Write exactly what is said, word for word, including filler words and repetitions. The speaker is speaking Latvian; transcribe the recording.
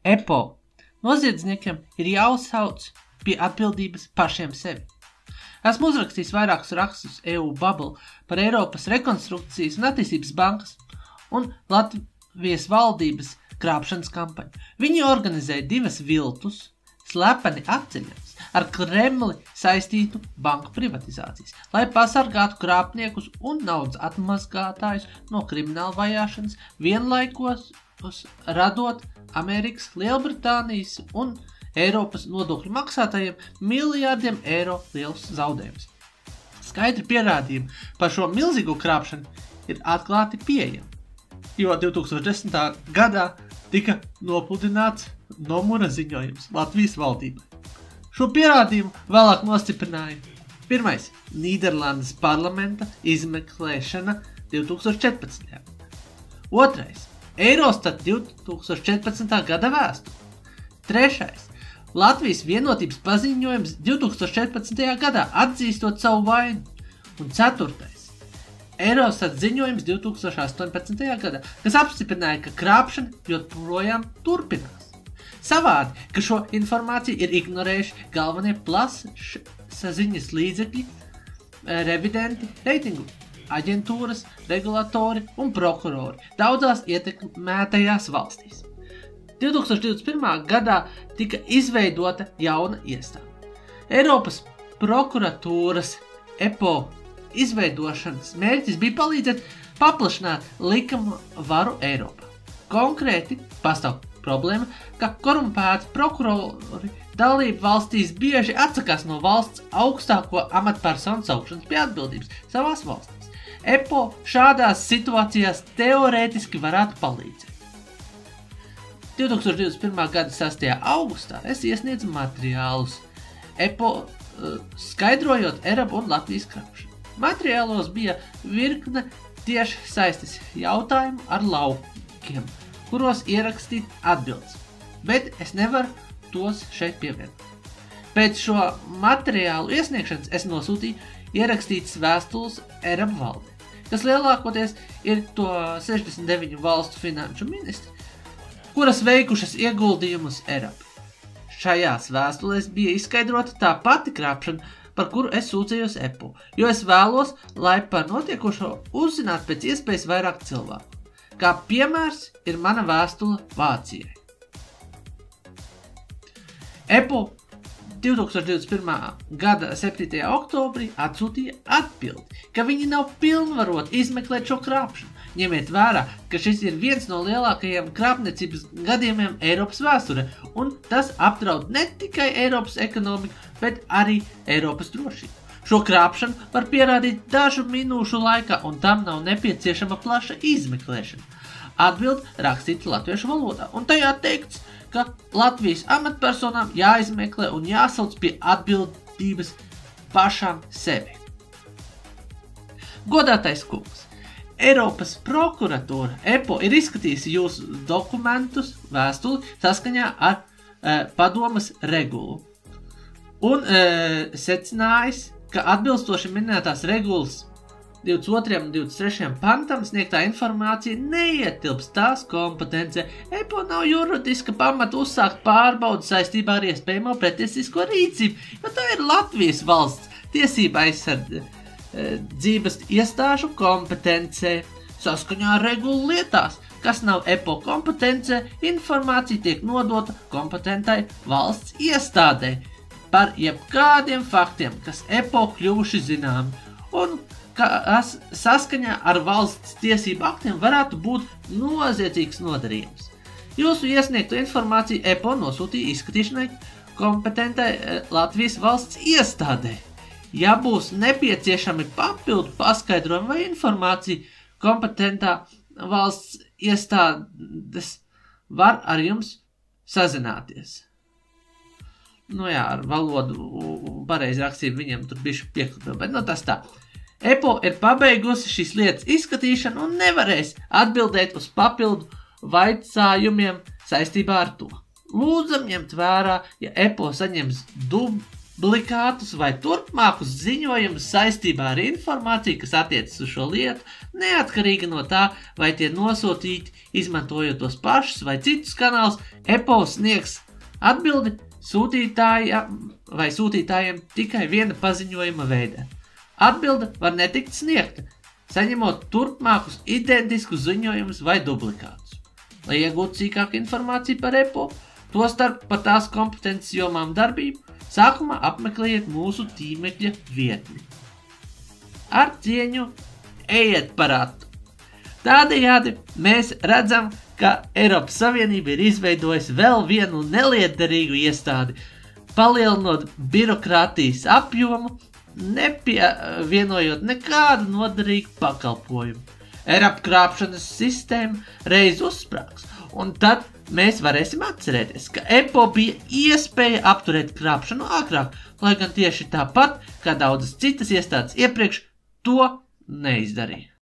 E P O noziedzniekiem ir jāuzsauc pie atbildības pašiem sevi. Esmu uzrakstījis vairākus rakstus E U Bubble par Eiropas rekonstrukcijas un attīstības bankas un Latvijas valdības krāpšanas kampaņu. Viņi organizēja divas viltus, slepeni atceļams ar Kremli saistītu banku privatizācijas, lai pasargātu krāpniekus un naudas atmazgātājus no krimināla vajāšanas, vienlaikos radot Amerikas, Lielbritānijas un Eiropas nodokļu maksātājiem miljārdiem eiro liels zaudējums. Skaidri pierādījumi par šo milzīgo krāpšanu ir atklāti pieejami, jo divtūkstoš desmitā gadā tika nopludināts numura ziņojums Latvijas valdībai. Šo pierādījumu vēlāk nostiprināja pirmais Nīderlandes parlamenta izmeklēšana divtūkstoš četrpadsmitajā gadā. Otrais Eirostat divtūkstoš četrpadsmitā gada vēstule. Trešais Latvijas vienotības paziņojums divtūkstoš četrpadsmitajā gadā atzīstot savu vainu. Un ceturtais Eirostat ziņojums divtūkstoš astoņpadsmitajā gadā, kas apstiprināja, ka krāpšana joprojām turpinās. Savādi, ka šo informāciju ir ignorējuši galvenie plašsaziņas līdzekļi, revidenti, reitingu aģentūras, regulatori un prokurori daudzās ietekmētajās valstīs. divtūkstoš divdesmit pirmā gadā tika izveidota jauna iestāde. Eiropas prokuratūras E P O izveidošanas mērķis bija palīdzēt paplašināt likuma varu Eiropā. Konkrēti pastāv problēma, ka korumpēti prokurori dalību valstīs bieži atsakās no valsts augstāko amatpersonu saukšanas pie atbildības savās valstīs. E P O šādās situācijās teorētiski varētu palīdzēt. divtūkstoš divdesmit pirmā gada sastajā augustā es iesniedzu materiālus E P O uh, skaidrojot Erabu un Latvijas krāpšanu. Materiālos bija virkne tieši saistis jautājumu ar laukiem, kuros ierakstīt atbildes, bet es nevaru tos šeit pievienot. Pēc šo materiālu iesniegšanas es nosūtīju ierakstītas vēstules Erabu valdē, kas lielākoties ir to sešdesmit deviņu valstu finanšu ministri, kuras veikušas ieguldījumus Erabu. Šajās vēstulēs bija izskaidrota tā pati krāpšana, par kuru es sūdzējos E P O, jo es vēlos, lai par notiekošo uzzinātu pēc iespējas vairāk cilvēku. Kā piemērs ir mana vēstule Vācijai. E P O divtūkstoš divdesmit pirmā gada septītajā oktobrī atsūtīja atbildi, ka viņi nav pilnvaroti izmeklēt šo krāpšanu. Ņemiet vērā, ka šis ir viens no lielākajiem krāpniecības gadījumiem Eiropas vēsturē, un tas apdraud ne tikai Eiropas ekonomiku, bet arī Eiropas drošību. Šo krāpšanu var pierādīt dažu minūšu laikā, un tam nav nepieciešama plaša izmeklēšana. Atbild rakstīta latviešu valodā, un tajā teikts, ka Latvijas amatpersonām jāizmeklē un jāsauc pie atbildības pašām sevi. Godātais kungs, Eiropas prokuratūra E P O ir izskatījusi jūsu dokumentus, vēstuli saskaņā ar e, padomas regulu un e, secinājis, ka atbilstoši minētās regulas divdesmit otrajam un divdesmit trešajam pantam sniegtā informācija neietilpst tās kompetencē. E P O nav juridiska pamata uzsākt pārbaudu saistībā ar iespējamo pretiesisko rīcību, jo tā ir Latvijas valsts tiesība aizsardzības iestāžu kompetencē. Saskaņā ar regulu lietās, kas nav E P O kompetencē, informācija tiek nodota kompetentai valsts iestādē par jebkādiem faktiem, kas E P O kļuvuši zināmi, un kas saskaņā ar valsts tiesību aktiem varētu būt noziedzīgs nodarījums. Jūsu iesniegto informāciju E P O nosūtīja izskatīšanai kompetentai Latvijas valsts iestādē. Ja būs nepieciešami papildu paskaidrojumi vai informācija, kompetentā valsts iestādes var ar jums sazināties. Nu jā, ar valodu pareizi rakstību viņiem tur bišķi piekļuva, bet nu tas tā. E P O ir pabeigusi šīs lietas izskatīšanu un nevarēs atbildēt uz papildu vaicājumiem saistībā ar to. Lūdzam ņemt vērā, ja E P O saņems dub, dublikātus vai turpmākus ziņojumus saistībā ar informāciju, kas attiecas uz šo lietu, neatkarīgi no tā, vai tie nosūtīti, izmantojot tos pašus vai citus kanālus, Apple sniegs atbildi sūtītājiem vai sūtītājiem tikai viena paziņojuma veidā. Atbilde var netikt sniegta, saņemot turpmākus identiskus ziņojumus vai dublikātus. Lai iegūtu sīkāku informāciju par Apple, tostarp par tās kompetences jomām darbību, sākumā apmeklējiet mūsu tīmekļa vietni. Ar cieņu ejiet par atu. Tādējādi mēs redzam, ka Eiropas Savienība ir izveidojusi vēl vienu nelietderīgu iestādi, palielinot birokrātijas apjomu, nepievienojot nekādu noderīgu pakalpojumu. E-apkrāpšanas sistēma reiz uzsprāgs, un tad mēs varēsim atcerēties, ka Apple bija iespēja apturēt krāpšanu ātrāk, lai gan tieši tāpat, kā daudzas citas iestādes iepriekš, to neizdarīja.